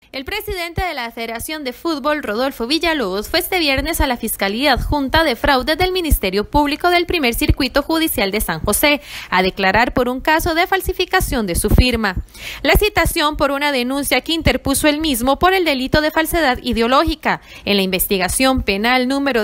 El presidente de la Federación de Fútbol, Rodolfo Villalobos, fue este viernes a la Fiscalía Adjunta de Fraudes del Ministerio Público del Primer Circuito Judicial de San José a declarar por un caso de falsificación de su firma. La citación por una denuncia que interpuso él mismo por el delito de falsedad ideológica en la investigación penal número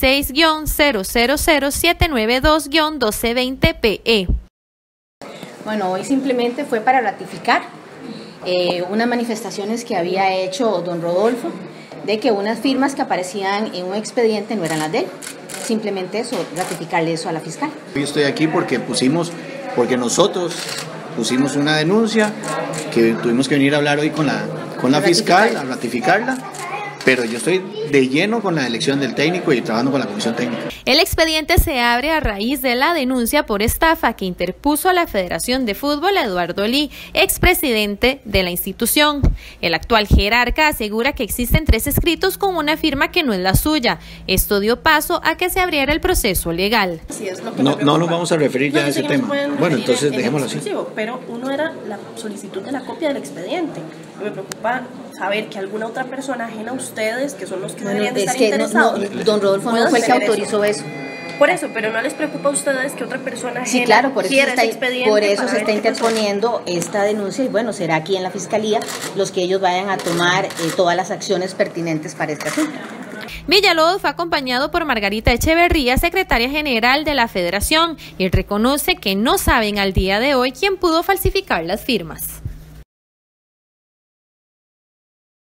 16-000792-1220-PE. Bueno, hoy simplemente fue para ratificar unas manifestaciones que había hecho don Rodolfo, de que unas firmas que aparecían en un expediente no eran las de él. Simplemente eso, ratificarle eso a la fiscal. Hoy estoy aquí porque nosotros pusimos una denuncia que tuvimos que venir a hablar hoy con la fiscal, a ratificarla. Pero yo estoy de lleno con la elección del técnico y trabajando con la comisión técnica. El expediente se abre a raíz de la denuncia por estafa que interpuso a la Federación de Fútbol Eduardo Lee, expresidente de la institución. El actual jerarca asegura que existen 3 escritos con una firma que no es la suya. Esto dio paso a que se abriera el proceso legal. No nos vamos a referir ya a ese tema. Bueno, entonces dejémoslo así. Pero uno era la solicitud de la copia del expediente. Me preocupa saber que alguna otra persona ajena a ustedes, que son los que deberían estar interesados. Don Rodolfo no fue el que autorizó eso. Por eso, pero ¿no les preocupa a ustedes que otra persona ajena sí, claro, por quiera ese expediente? Por eso se está interponiendo esta denuncia y bueno, será aquí en la Fiscalía los que ellos vayan a tomar todas las acciones pertinentes para este asunto. Villalobos fue acompañado por Margarita Echeverría, secretaria general de la Federación, y reconoce que no saben al día de hoy quién pudo falsificar las firmas.